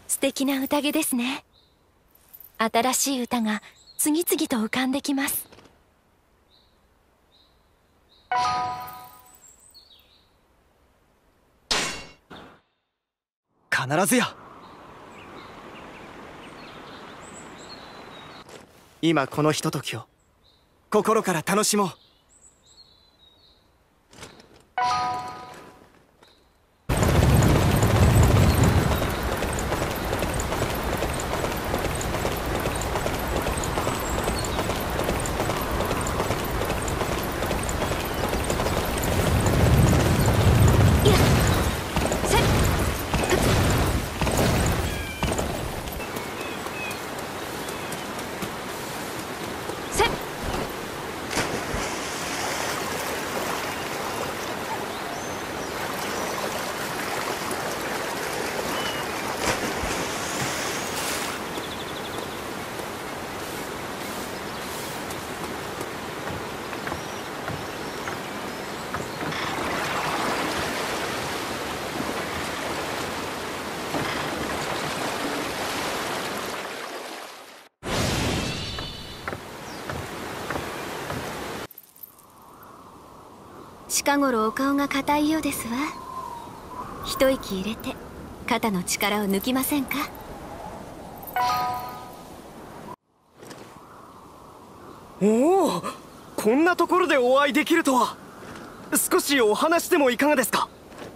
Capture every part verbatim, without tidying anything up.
素敵な宴ですね。新しい歌が次々と浮かんできます。 必ずや。今このひとときを心から楽しもう。 近頃お顔が硬いようですわ。一息入れて肩の力を抜きませんか？ おお、こんなところでお会いできるとは。少しお話でもいかがですか？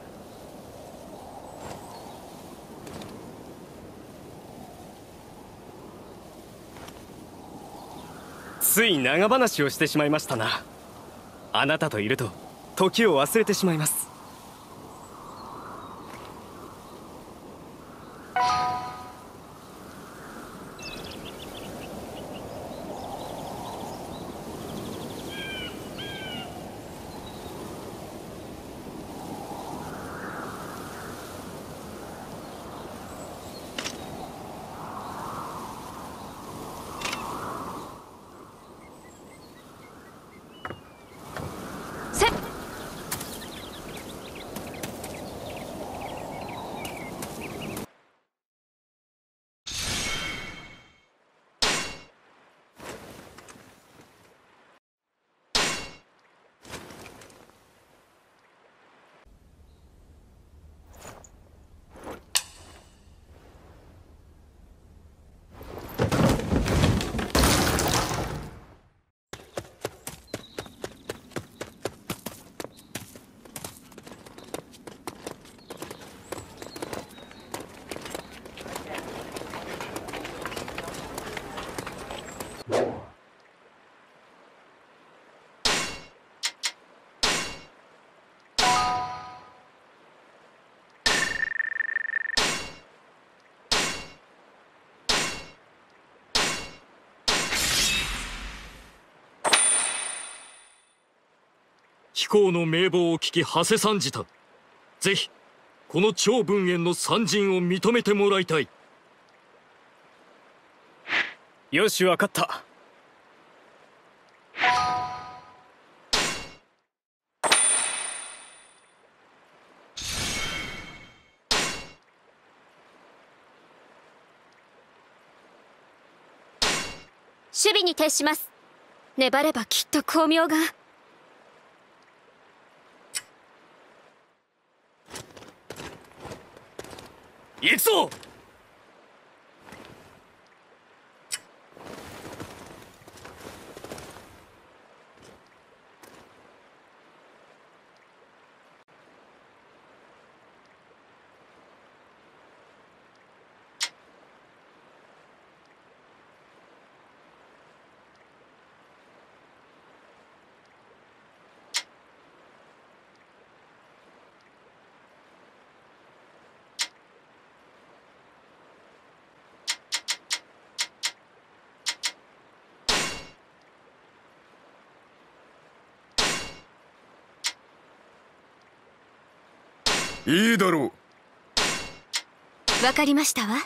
つい長話をしてしまいましたな。あなたといると時を忘れてしまいます。 貴公の名簿を聞き馳せ参じた。ぜひこの趙文燕の参陣を認めてもらいたい。 よし、分かった。 守備に徹します。粘ればきっと光明が。 行くぞ。 いいだろう。わかりましたわ。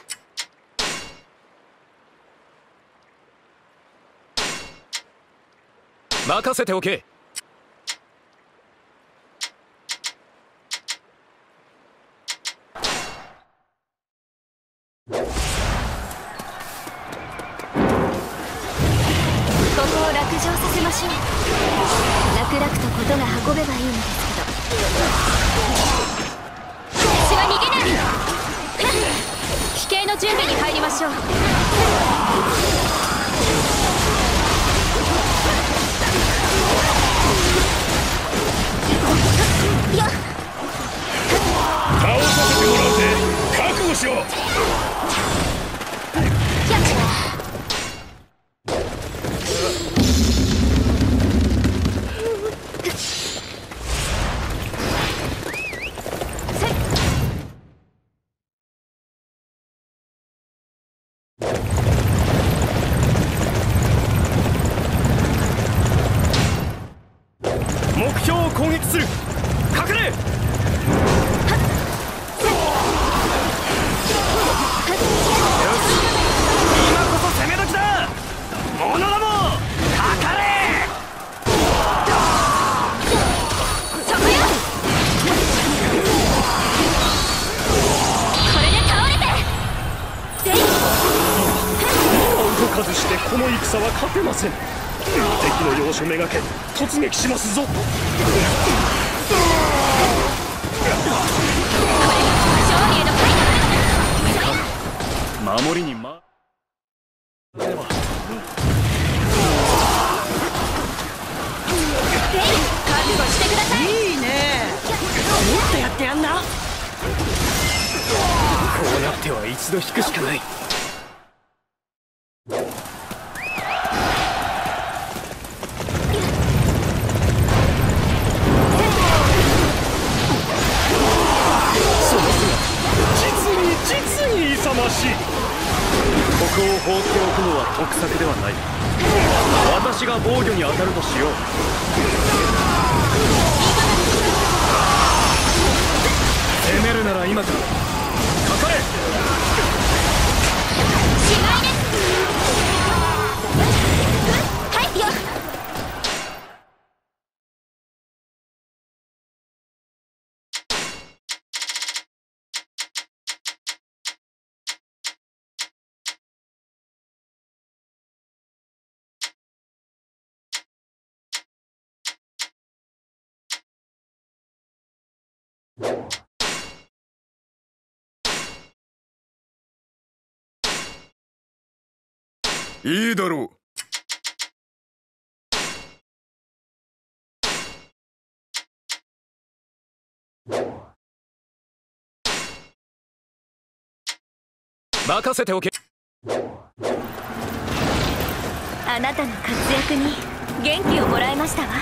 任せておけ。 ましょう。楽々と事が運べばいいのですけど。私は逃げない。飛型の準備に入りましょう。よっ、 倒させてもらうぜ。覚悟しろ。 目標を攻撃する。隠れ。 数してこの戦は勝てません。敵の要所めがけ突撃しますぞ。守りにま覚悟してください。 いいね。もっとやってやんな。こうなっては一度引くしかない。 ここを放っておくのは得策ではない。私が防御に当たるとしよう。攻めるなら今か。かかれ。 しまいです。はいよ。 いいだろう。任せておけ。 あなたの活躍に元気をもらいましたわ。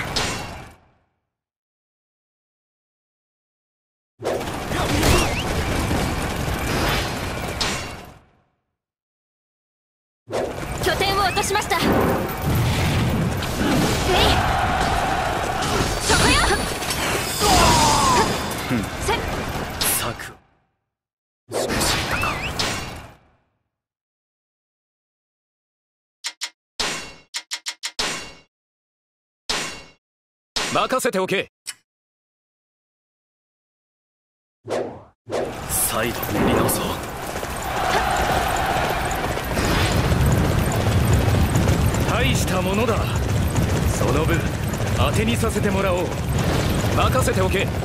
拠点を落としました。えい、そこよ。せっ策。 しかし任せておけ。 再度練り直そう。 大したものだ。その分当てにさせてもらおう。任せておけ。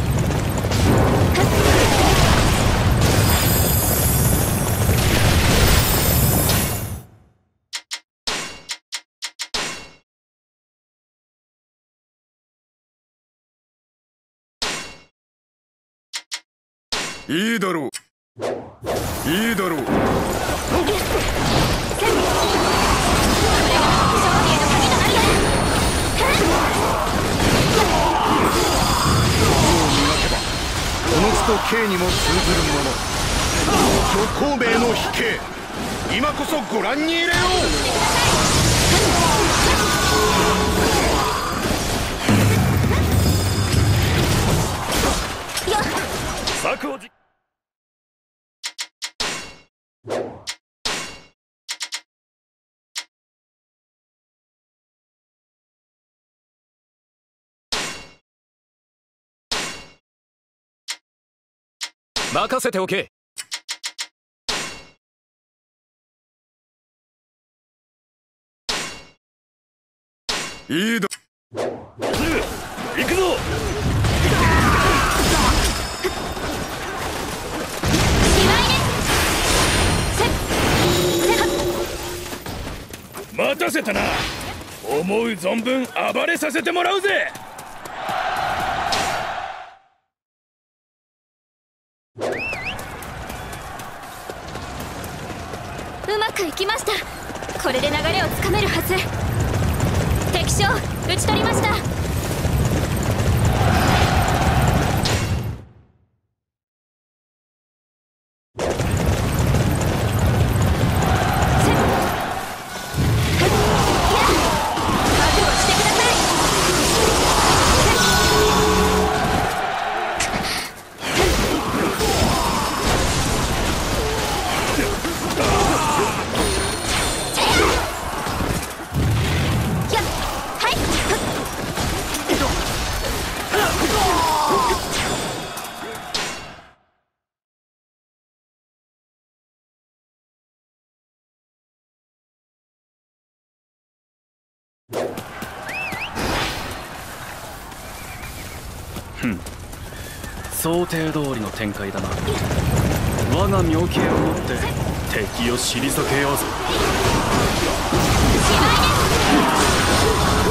いいだろう。いいだろう。 この地と刑にも通ずるもの、虚孔明の飛型、今こそご覧に入れよう。策をじ任せておけ。 いいだ。 行くぞ。待たせたな。思う存分暴れさせてもらうぜ。 うまくいきました。これで流れをつかめるはず。敵将討ち取りました。 ふん、想定通りの展開だな。我が妙計をもって敵を退けようぜ。